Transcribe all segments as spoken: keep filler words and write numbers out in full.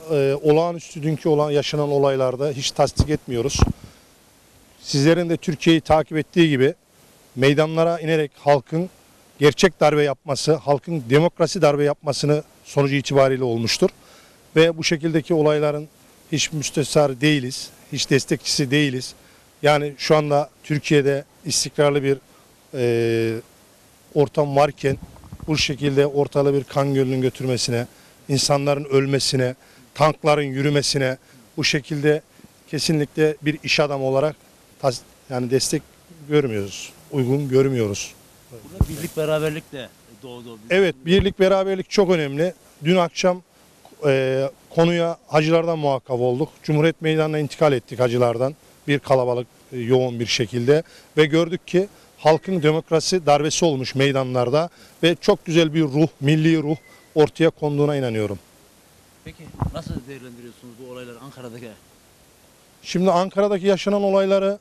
e, olağanüstü dünkü olan yaşanan olaylarda hiç tasdik etmiyoruz. Sizlerin de Türkiye'yi takip ettiği gibi meydanlara inerek halkın gerçek darbe yapması, halkın demokrasi darbe yapmasını sonucu itibariyle olmuştur. Ve bu şekildeki olayların hiç müstesar değiliz, hiç destekçisi değiliz. Yani şu anda Türkiye'de istikrarlı bir e, ortam varken bu şekilde ortalığı bir kan gölünün götürmesine, insanların ölmesine, tankların yürümesine bu şekilde kesinlikle bir iş adamı olarak yani destek görmüyoruz, uygun görmüyoruz. Burada birlik beraberlik de doğdu. Evet, birlik beraberlik çok önemli. Dün akşam e, konuya hacılardan muhakkak olduk. Cumhuriyet Meydanı'na intikal ettik hacılardan. Bir kalabalık, e, yoğun bir şekilde ve gördük ki halkın demokrasi darbesi olmuş meydanlarda ve çok güzel bir ruh, milli ruh ortaya konduğuna inanıyorum. Peki nasıl değerlendiriyorsunuz bu olayları Ankara'daki? Şimdi Ankara'daki yaşanan olayları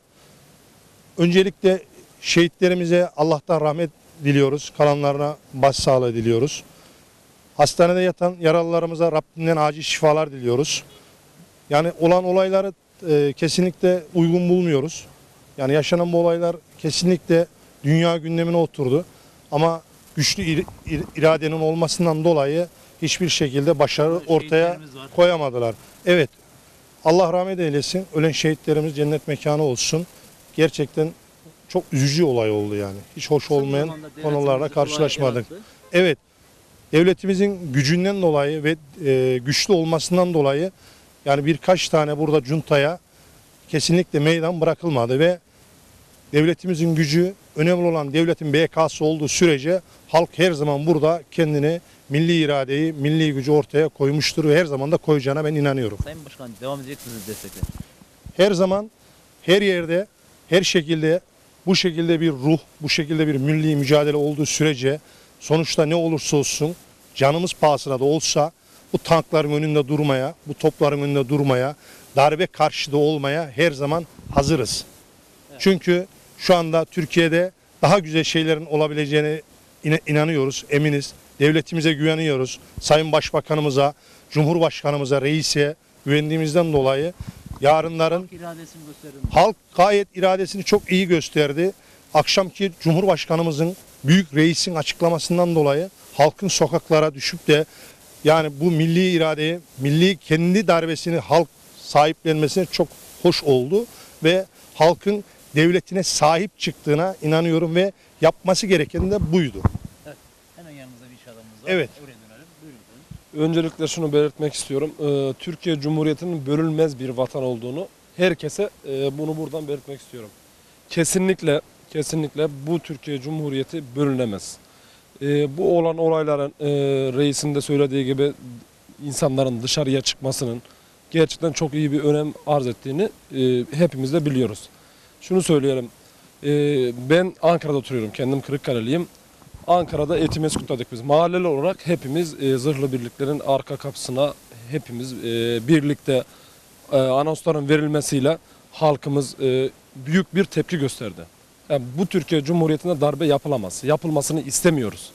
öncelikle şehitlerimize Allah'tan rahmet diliyoruz. Kalanlarına başsağlığı diliyoruz. Hastanede yatan yaralılarımıza Rabbinden acil şifalar diliyoruz. Yani olan olayları e, kesinlikle uygun bulmuyoruz. Yani yaşanan bu olaylar kesinlikle dünya gündemine oturdu. Ama güçlü ir, ir, iradenin olmasından dolayı hiçbir şekilde başarı ortaya koyamadılar. Evet, Allah rahmet eylesin. Ölen şehitlerimiz cennet mekanı olsun. Gerçekten çok üzücü olay oldu yani. Hiç hoş olmayan konularla karşılaşmadık. Evet, devletimizin gücünden dolayı ve e, güçlü olmasından dolayı yani birkaç tane burada cuntaya kesinlikle meydan bırakılmadı ve devletimizin gücü önemli olan devletin B K'sı olduğu sürece halk her zaman burada kendini milli iradeyi, milli gücü ortaya koymuştur ve her zaman da koyacağına ben inanıyorum. Sayın Başkan devam edecek misiniz destekler? Her zaman, her yerde, her şekilde bu şekilde bir ruh, bu şekilde bir milli mücadele olduğu sürece sonuçta ne olursa olsun canımız pahasına da olsa bu tankların önünde durmaya, bu topların önünde durmaya, darbe karşıtı olmaya her zaman hazırız. Evet. Çünkü şu anda Türkiye'de daha güzel şeylerin olabileceğine inanıyoruz, eminiz. Devletimize güveniyoruz. Sayın Başbakanımıza, Cumhurbaşkanımıza, reise güvendiğimizden dolayı yarınların halk, iradesini halk gayet iradesini çok iyi gösterdi. Akşamki Cumhurbaşkanımızın, büyük reisin açıklamasından dolayı halkın sokaklara düşüp de yani bu milli iradeyi, milli kendi darbesini halk sahiplenmesine çok hoş oldu ve halkın devletine sahip çıktığına inanıyorum ve yapması gereken de buydu. Evet. Hemen yanımızda bir iş adamımız var. Evet. Oraya dönelim. Buyurun. Öncelikle şunu belirtmek istiyorum. Ee, Türkiye Cumhuriyeti'nin bölünmez bir vatan olduğunu herkese e, bunu buradan belirtmek istiyorum. Kesinlikle kesinlikle bu Türkiye Cumhuriyeti bölünemez. E, bu olan olayların e, reisin de söylediği gibi insanların dışarıya çıkmasının gerçekten çok iyi bir önem arz ettiğini e, hepimiz de biliyoruz. Şunu söyleyelim. E, ben Ankara'da oturuyorum. Kendim Kırıkkaleliyim. Ankara'da Etimeskut'tadık biz. Mahalleli olarak hepimiz e, zırhlı birliklerin arka kapısına hepimiz e, birlikte e, anonsların verilmesiyle halkımız e, büyük bir tepki gösterdi. Yani bu Türkiye Cumhuriyeti'nde darbe yapılamaz. Yapılmasını istemiyoruz.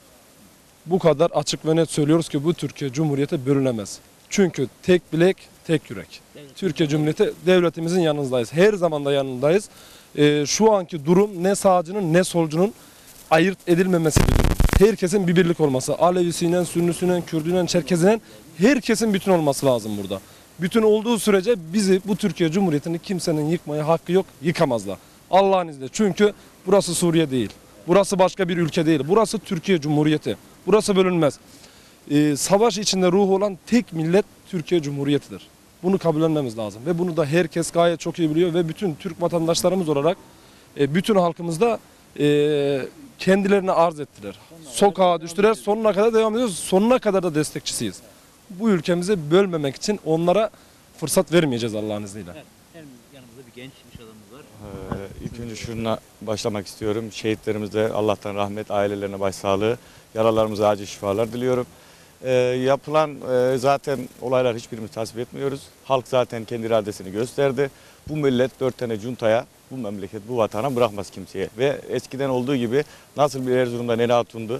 Bu kadar açık ve net söylüyoruz ki bu Türkiye Cumhuriyeti bölünemez. Çünkü tek bilek, tek yürek. Evet. Türkiye Cumhuriyeti devletimizin yanındayız. Her zaman da yanındayız. E, şu anki durum ne sağcının ne solcunun ayırt edilmemesi bir durum. Herkesin bir birlik olması. Alevisiyle, Sünnisiyle, Kürdüyle, Çerkeziyle herkesin bütün olması lazım burada. Bütün olduğu sürece bizi bu Türkiye Cumhuriyeti'ni kimsenin yıkmaya hakkı yok, yıkamazlar. Allah'ın izniyle. Çünkü burası Suriye değil. Burası başka bir ülke değil. Burası Türkiye Cumhuriyeti. Burası bölünmez. Ee, savaş içinde ruhu olan tek millet Türkiye Cumhuriyeti'dir. Bunu kabullenmemiz lazım. Ve bunu da herkes gayet çok iyi biliyor. Ve bütün Türk vatandaşlarımız olarak e, bütün halkımız da e, kendilerini arz ettiler. Sokağa düştüler. Sonuna kadar devam ediyoruz. Sonuna kadar da destekçisiyiz. Bu ülkemizi bölmemek için onlara fırsat vermeyeceğiz Allah'ın izniyle. Evet, yanımızda bir genç iş adamımız var. Ee, ilk önce şununla başlamak istiyorum. Şehitlerimize Allah'tan rahmet, ailelerine başsağlığı, yaralarımıza acil şifalar diliyorum. Ee, yapılan e, zaten olaylar hiçbirimiz tasvip etmiyoruz. Halk zaten kendi iradesini gösterdi. Bu millet dört tane cuntaya, bu memleket, bu vatana bırakmaz kimseye. Ve eskiden olduğu gibi nasıl bir Erzurum'da Nene Hatun'du,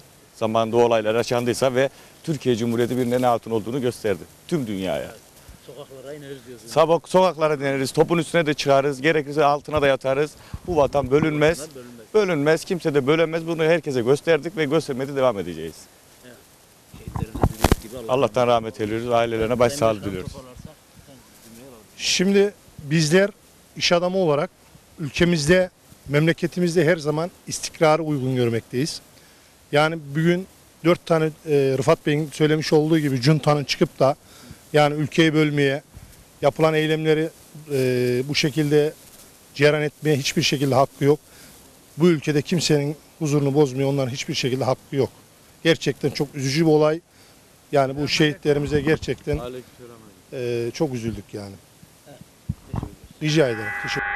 zamanında o olaylar yaşandıysa ve Türkiye Cumhuriyeti bir ne altın olduğunu gösterdi tüm dünyaya. Sokaklara ineriz diyorsun. Sabah sokaklara deneriz, topun üstüne de çıkarız, gerekirse altına da yatarız. Bu vatan bölünmez, Bölünmez. bölünmez, kimse de bölemez. Bunu herkese gösterdik ve göstermeye de devam edeceğiz. Şehitlerimize dediğiniz gibi Allah Allah'tan rahmet diliyoruz, ailelerine başsağlığı Sayın diliyoruz. Başkanım, toparlarsak sen cümleyi alalım. Şimdi bizler iş adamı olarak ülkemizde, memleketimizde her zaman istikrarı uygun görmekteyiz. Yani bugün dört tane e, Rıfat Bey'in söylemiş olduğu gibi cuntanın çıkıp da yani ülkeyi bölmeye, yapılan eylemleri e, bu şekilde cereyan etmeye hiçbir şekilde hakkı yok. Bu ülkede kimsenin huzurunu bozmaya onların hiçbir şekilde hakkı yok. Gerçekten çok üzücü bir olay. Yani bu şehitlerimize gerçekten e, çok üzüldük yani. Teşekkür ederim. Rica ederim. Teşekkür